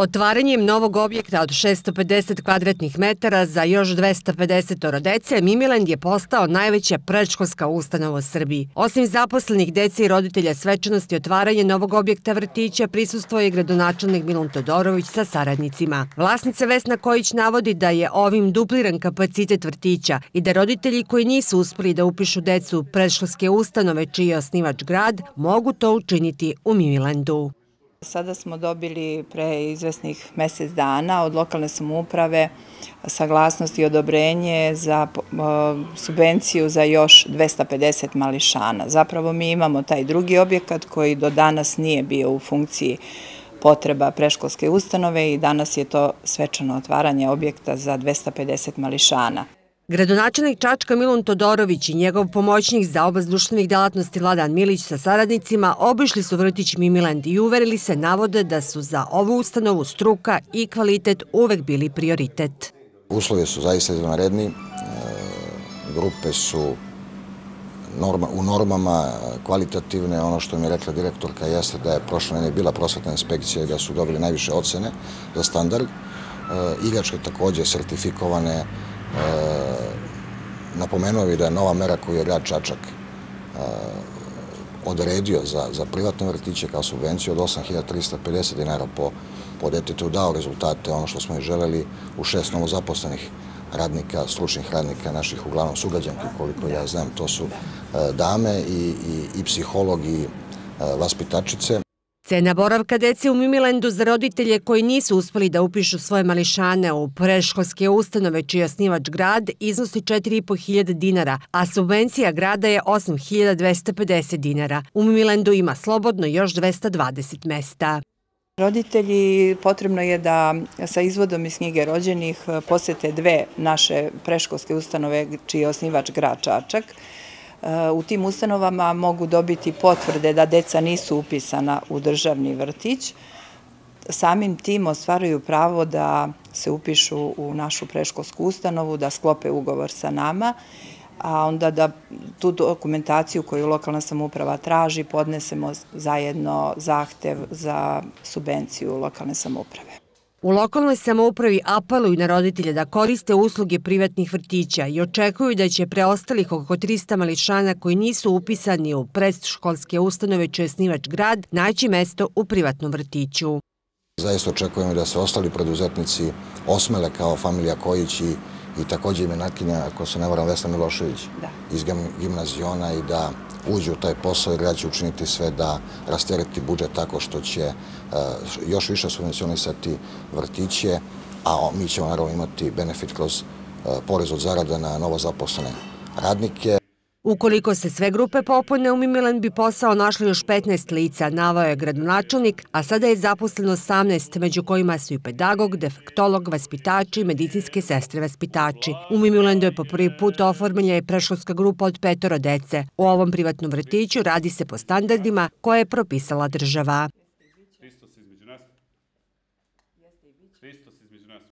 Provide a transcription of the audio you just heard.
Otvaranjem novog objekta od 650 kvadratnih metara za još 250 dece, Mimiland je postao najveća predškolska ustanova u Srbiji. Osim zaposlenih dece i roditelja svečanosti otvaranja novog objekta vrtića, prisustvovao je gradonačelnik Milan Todorović sa saradnicima. Vlasnica Vesna Kojić navodi da je ovim dupliran kapacitet vrtića i da roditelji koji nisu uspeli da upišu decu u predškolske ustanove čiji je osnivač grad, mogu to učiniti u Mimilandu. Sada smo dobili pre izvesnih mesec dana od lokalne samouprave saglasnost i odobrenje za subvenciju za još 250 mališana. Zapravo mi imamo taj drugi objekat koji do danas nije bio u funkciji potreba predškolske ustanove i danas je to svečano otvaranje objekta za 250 mališana. Gradonačelnik Čačka Milan Todorović i njegov pomoćnik za oblast društvenih delatnosti Vladan Milić sa saradnicima obišli su vrtić Mimiland i uverili se, navode da su za ovu ustanovu struka i kvalitet uvek bili prioritet. Uslovi su zaista izvanredni, grupe su u normama kvalitativne. Ono što mi je rekla direktorka jeste da je prošle nedelje bila prosvetna inspekcija i da su dobili najviše ocene za standard. Igračke takođe sertifikovane. Napomenuo bih da je nova mera koju je grad Čačak odredio za privatne vrtiće kao subvenciju od 8.350 dinara po detetu dao rezultate, ono što smo i želeli, u 6 novozaposlenih radnika, stručnih radnika naših, uglavnom sugrađanki, koliko ja znam, to su dame i psiholog i vaspitačice. Cena boravka dece u Mimilandu za roditelje koji nisu uspeli da upišu svoje mališane u predškolske ustanove čiji je osnivač grad iznosi 4.500 dinara, a subvencija grada je 8.250 dinara. U Mimilandu ima slobodno još 220 mesta. Roditelji potrebno je da sa izvodom iz knjige rođenih posete dve naše predškolske ustanove čiji je osnivač grad Čačak. U tim ustanovama mogu dobiti potvrde da deca nisu upisana u državni vrtić. Samim tim ostvaruju pravo da se upišu u našu predškolsku ustanovu, da sklope ugovor sa nama, a onda da tu dokumentaciju koju lokalna samouprava traži podnesemo zajedno zahtev za subvenciju lokalne samouprave. U lokalnoj samoupravi apeluju na roditelje da koriste usluge privatnih vrtića i očekuju da će preostalih oko 300 mališana koji nisu upisani u predškolske ustanove čiji je osnivač grad naći mesto u privatnom vrtiću. Zaista očekujemo da se ostali preduzetnici osmele kao familija Kojić i takođe imenatkinja, ako se ne varam, Vesna Milošević iz gimnaziona i da uđu u taj posao, jer grad će učiniti sve da rastereti budžet tako što će još više subvencionisati vrtiće, a mi ćemo naravno imati benefit kroz porez od zarada na novozaposlene radnike. Ukoliko se sve grupe popune, u Mimiland bi posao našli još 15 lica, naveo je gradonačelnik, a sada je zaposleno 18, među kojima su i pedagog, defektolog, vaspitači i medicinske sestre vaspitači. U Mimilandu je po prvi put oformljena i predškolska grupa od 5 dece. U ovom privatnom vrtiću radi se po standardima koje je propisala država.